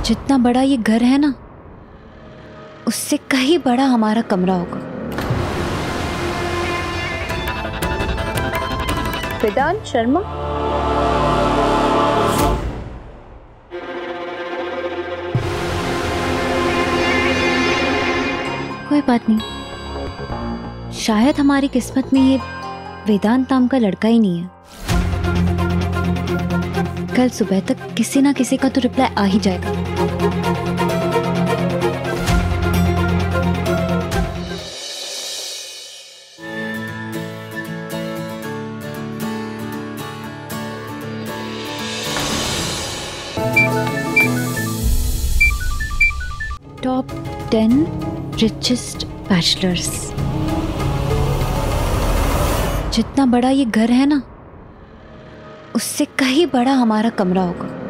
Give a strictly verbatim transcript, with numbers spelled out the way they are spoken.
जितना बड़ा ये घर है ना, उससे कहीं बड़ा हमारा कमरा होगा। वेदांत शर्मा, कोई बात नहीं, शायद हमारी किस्मत में ये वेदांत नाम का लड़का ही नहीं है। कल सुबह तक किसी ना किसी का तो रिप्लाई आ ही जाएगा। Top ten richest bachelors. जितना बड़ा ये घर है ना, उससे कहीं बड़ा हमारा कमरा होगा।